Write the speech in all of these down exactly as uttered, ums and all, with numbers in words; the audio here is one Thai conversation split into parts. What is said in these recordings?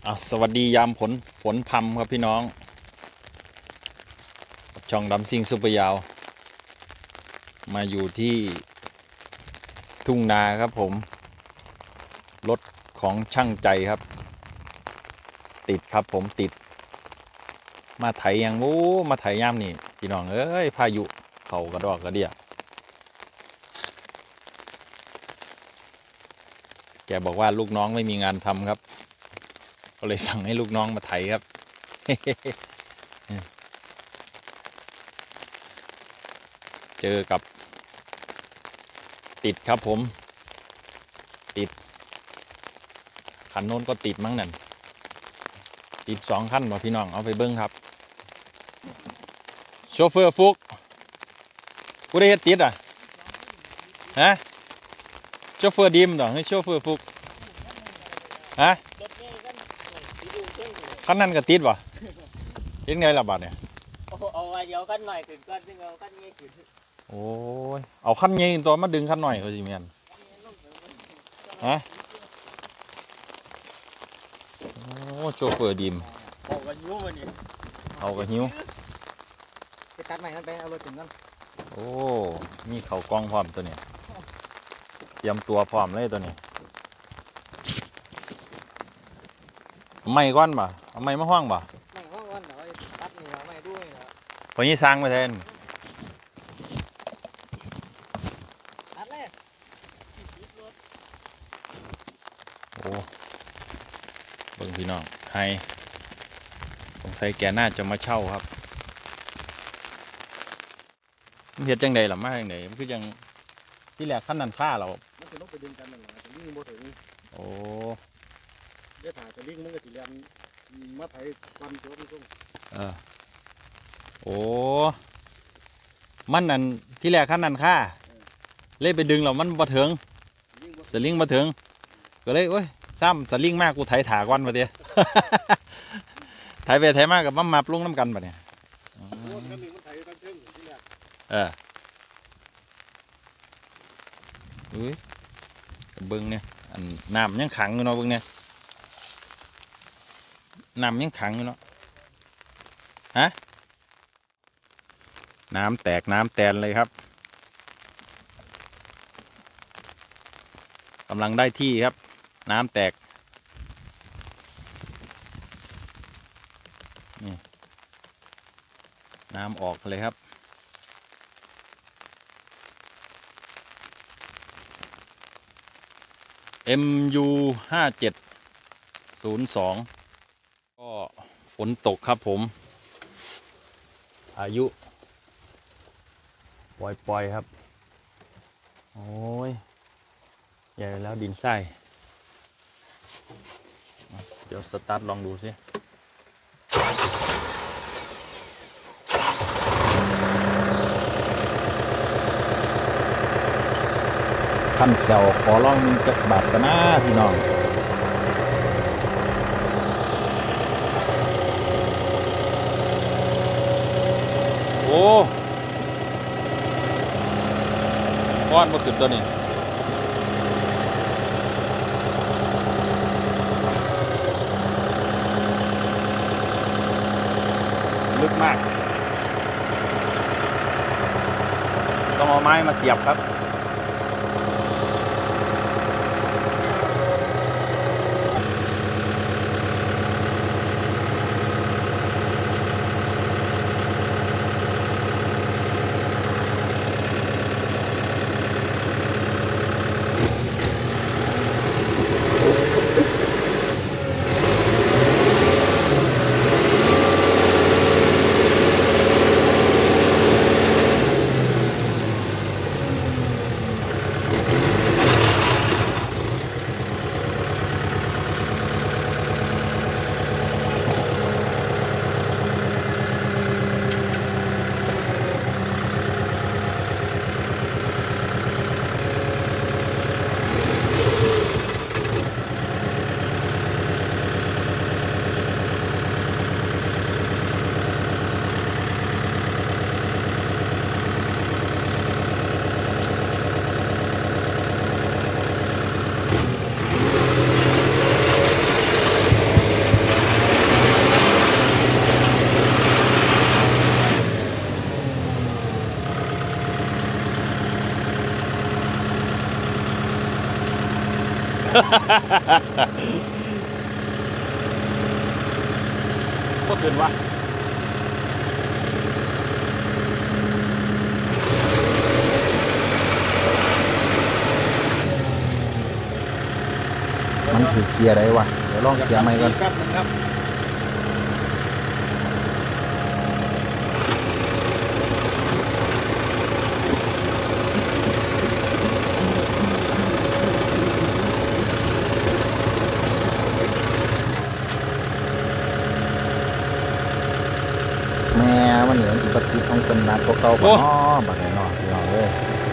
อ่ะสวัสดียามฝนฝนพรำครับพี่น้องช่องดำซิงซุปเปอร์ยาวมาอยู่ที่ทุ่งนาครับผมรถของช่างใจครับติดครับผมติดมาไถยังโอ้มาไถย่ามนี่พี่น้องเอ้ยพายุเขากระดอกกระเดียแกบอกว่าลูกน้องไม่มีงานทำครับก็เลยสั่งให้ลูกน้องมาไถครับ เจอกับติดครับผมติดคันโน้นก็ติดมั้งนั่นติดสองขั้นว่ะพี่น้องเอาไปเบิ้งครับโชเฟอร์ฟุกกูได้เฮ็ดติดอ่ะฮะโชเฟอร์ดิมต่อให้โชเฟอร์ฟุกฮะขั้นนั้นก็ติดวะยังไงล่ะบัดเนี่ยเอาไว้เดี๋ยวกันหน่อยขึ้นก่อนซึ่งเอากันงี้ขึ้นโอ้ยเอาขั้นใหญ่ตัวมาดึงขั้นหน่อยเขาสิเมียนฮะโอ้โชเฟอร์ดิมเอากันยิ้วมันนี่เอากระหิวไปตัดใหม่กันไปเอารถถึงกันโอ้มีเขากล้องพร้อมตัวนี้เตรียมตัวพร้อมเลยตัวนี้ไม่ก้อนป่ะเอาไม่มาห้องป่ะไม่ห้องก่อนเดี๋ยวตัดนี่เอาไม่ด้วยเหรอพอนี้สร้างไปแทนตัดเลยโอ้เบิ่งพี่น้องให้สงสัยแกน่าจะมาเช่าครับมันเฮ็ดจังใดล่ะมาจังใดมันคือยังที่แรกขั้นนั้นค่าเรามันจะต้องไปดึงกันนั่นแหละจะลิงโมถึงโอ้เดี๋ยวถ่ายจะลิงมันก็จะเรียนมาไถความโจมตรงเออโอ้มันนั่นที่แรกขั้นนั้นค่าเล่ไปดึงเรามันบ่ถึงสลิงบ่ถึงก็เลยโอ้ยซ้ำสลิงมากกูไถถาก่อนมาเดียว ไถไปไถมากกับมามับลงน้ำกันปะเนี่ยเอออุ้ยเบิ้งเนี่ยอันน้ำยังขังอยู่เนาะเบิ้งเนี่ยน้ำยังขังอยู่เนาะฮะน้ำแตกน้ำแตนเลยครับกำลังได้ที่ครับน้ำแตกนี่น้ำออกเลยครับเอ็มยูห้าเจ็ดศูนย์สองก็ฝนตกครับผมอายุปล่อยๆครับโอ้ยใหญ่แล้วดินทรายเดี๋ยวสตาร์ทลองดูสิขั้นแถวขอลองมีจักบาทกันนะพี่น้องโอ้ก้อนมาขึ้นตัวนี้ลึกมากต้องเอาไม้มาเสียบครับก็ตื่นวะมันถือเกียร์ได้วะเดี๋ยวลองเกียร์ใหม่ก่อนแป๊บนึงครับแม่มันเหนียวอีกปฏิของเป็นนักเก่าๆบ่เนาะบัดนี้เนาะพี่น้องเอ้ย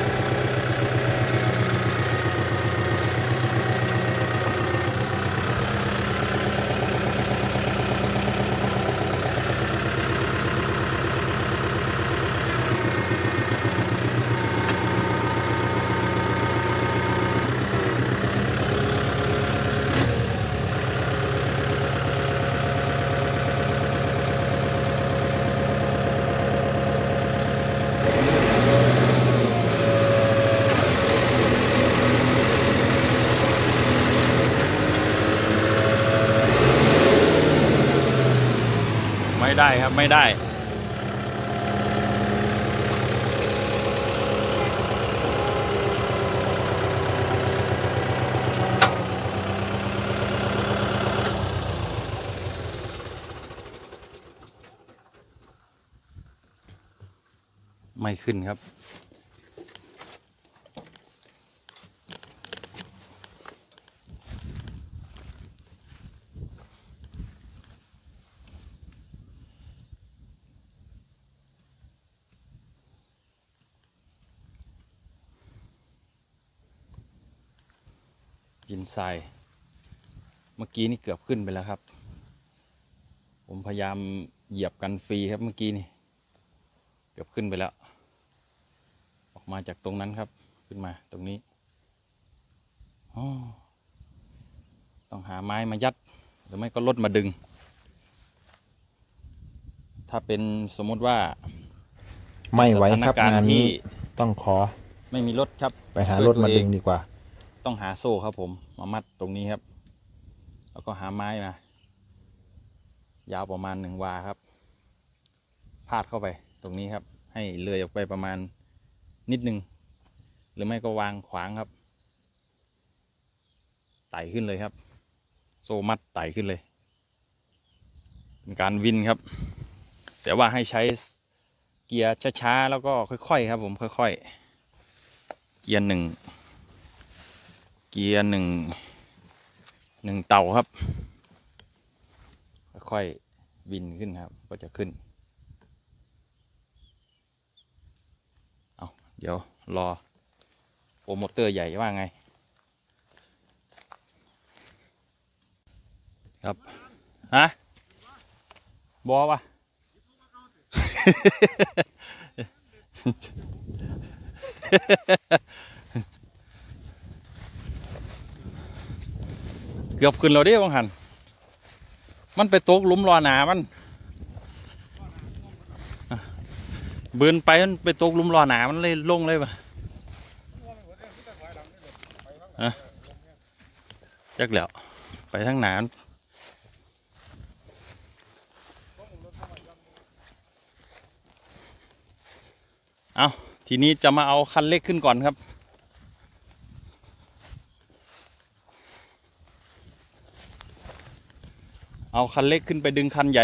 ไม่ได้ครับไม่ได้ไม่ขึ้นครับยินทรายเมื่อกี้นี่เกือบขึ้นไปแล้วครับ ผมพยายามเหยียบกันฟรีครับเมื่อกี้นี่เกือบขึ้นไปแล้วออกมาจากตรงนั้นครับขึ้นมาตรงนี้อ๋อต้องหาไม้มายัดหรือไม่ก็รถมาดึง ถ้าเป็นสมมติว่าไม่ไหวครับสถานการณ์งานนี้ที่ต้องขอไม่มีรถครับไปหารถมาดึงดีกว่าต้องหาโซ่ครับผมมามัดตรงนี้ครับ แล้วก็หาไม้มายาวประมาณหนึ่งวาครับพาดเข้าไปตรงนี้ครับให้เลื่อยออกไปประมาณนิดนึงหรือไม่ก็วางขวางครับไต่ขึ้นเลยครับโซ่มัดไต่ขึ้นเลยเป็นการวินครับแต่ว่าให้ใช้เกียร์ช้าๆแล้วก็ค่อยๆครับผมค่อยๆเกียร์หนึ่งเกียร์หนึ่งหนึ่งเต่าครับค่อยๆวินขึ้นครับก็จะขึ้นเอาเดี๋ยวรอโปรโมเตอร์ใหญ่ว่าไงครับฮะบอวะ เกือบขึ้นเราได้บางหันมันไปตกหลุมรอหนามันเบืนไปมันไปตกหลุมรอหนามันเลยลงเลยปะฮะจักแล้วไปทั้งหนานเอาทีนี้จะมาเอาคันเล็กขึ้นก่อนครับเอาคันเล็กขึ้นไปดึงคันใหญ่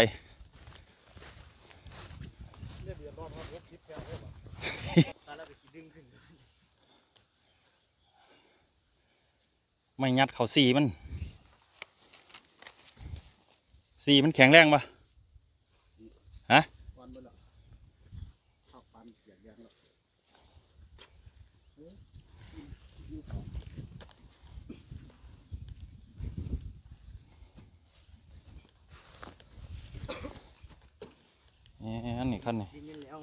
ไม่งัดเขาสีมันสีมันแข็งแรงปะฮะอันนี้ขั้นนี้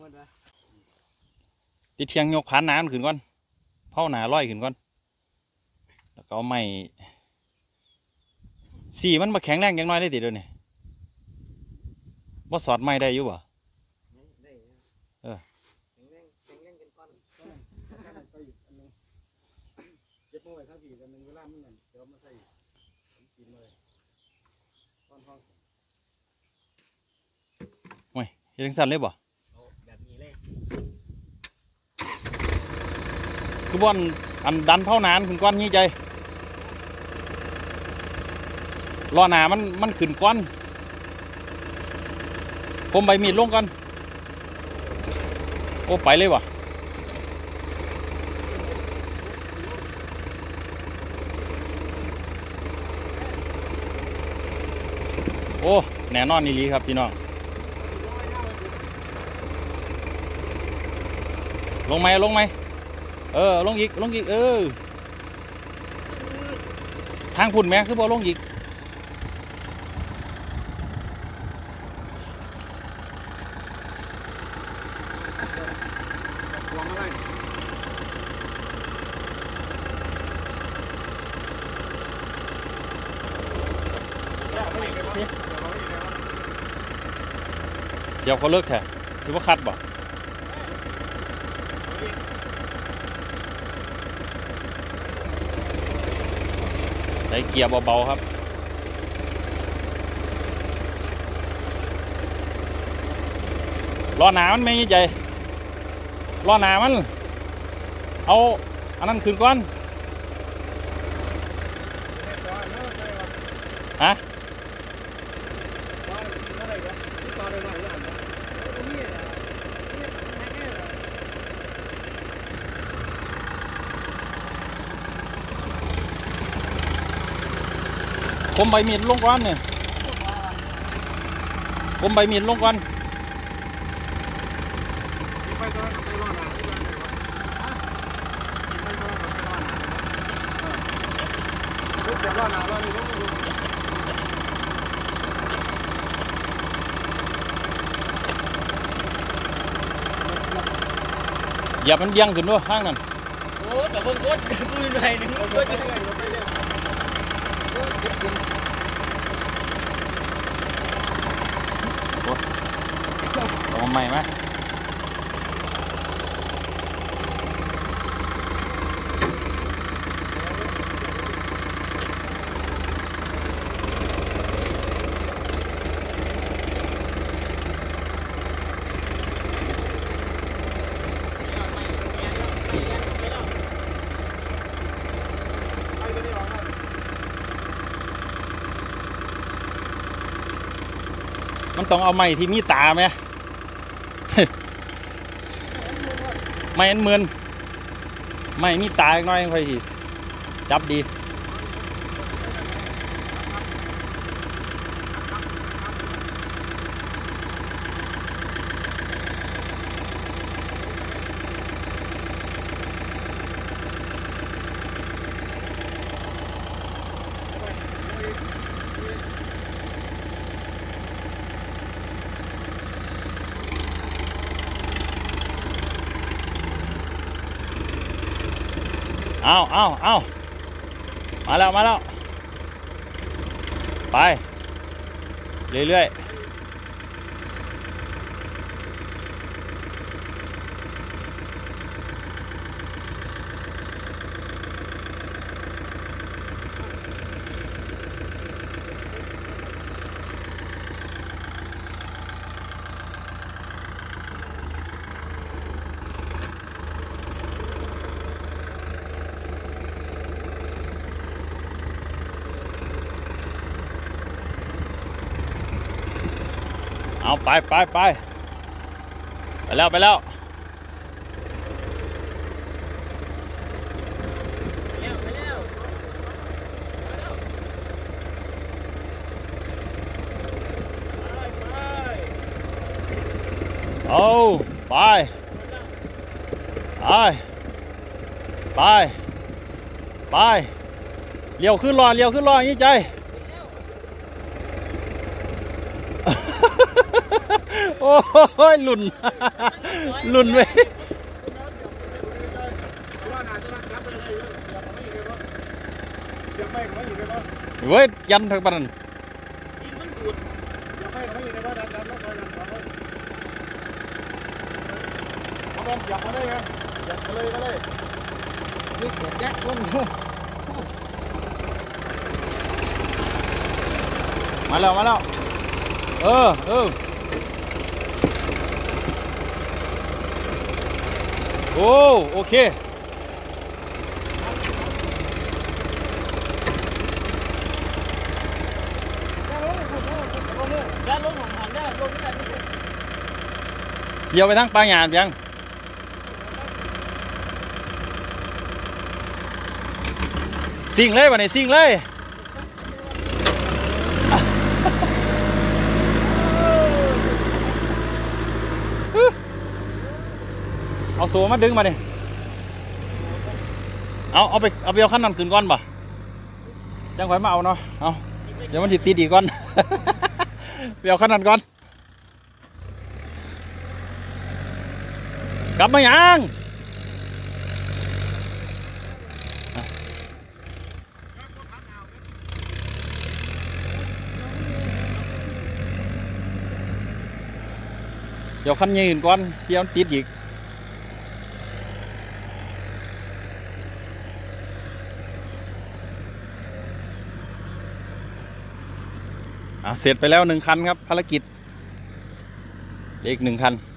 ติดเทียงยกผ่านน้ำขึ้นก่อนเผาหนาร้อยขึ้นก่อนแล้วก็เอาไม้สีมันมาแข็งแรงอย่างน้อยได้ติดเลยนี่ว่าสอดไม้ได้อยู่บ่เออกินเลยตอนห้องโอ้ยเฮ็ดจังซั่นเลยบ่เอาแบบนี้เลยคือบ่อนอันดันเผานานขึ้นก้อนนี้ใจล้อหน้ามันมันขึ้นก้อนคมใบมีดลงก่อนโอ้ไปเลยว่ะโอ้แน่นอนนี่ลีครับพี่น้องลงไหมลงไหมเออลงอีกลงอีกเออทางพุ่นแม่คือบ่ลงอีกวางอะไรเสียวเขาเลิกแท้สิว่าคัดบ่ใส่เกียร์เบาๆครับล้อหนามันไม่ใหญ่ล้อหนามันเอาอันนั้นขึ้นก่อนฮะคมใบมีดลงก่อนเนี่ยคมใบมีดลงก่อนอย่ามันเบี่ยงขึ้นด้วยข้างนั้นโอ้แต่เพิ่งกดกูอยู่ไหนหนึ่งกดเอาใหม่ไหมมันต้องเอาไม้ที่มีตาไหม ไม่อันเหมือนไม่มีตาอีกหน้อยค่อยสิจับดีเอาเอาเอามาแล้วมาแล้วไปเรื่อยๆเอาไปไปไปไปแล้วไปแล้วเอาไปไปไปไปเลี้ยวขึ้นรอเลี้ยวขึ้นรออย่างนี้ใจ โอ้ยหลุนหลุนไปเว้ยยันทั้งปันอยากมาเลยไงอยากมาเลยมาเลยนี่กดแยกลงมาแล้วมาแล้วเออเออโอ้โอเคด้านลงของหันได้ลงไม่ได้เดี๋ยวไปทั้งปลาหยาดยังสิ่งเลยวันนี้สิ่งเลยเอาโซ่มาดึงมาเนี่ยเอาเอาไปเอาไปเอาขั้นนั้นขึ้นก่อนป่ะจังไว้มาเอาเนาะเอาเดี๋ยวมันติดติดอีกก่อน ไปเอาขั้นนั้นก่อนกลับมายังเดี๋ยวขั้นยืนก่อนเดี๋ยวมันติดอีกอ่ะเสร็จไปแล้วหนึ่งคันครับภารกิจอีกหนึ่งคัน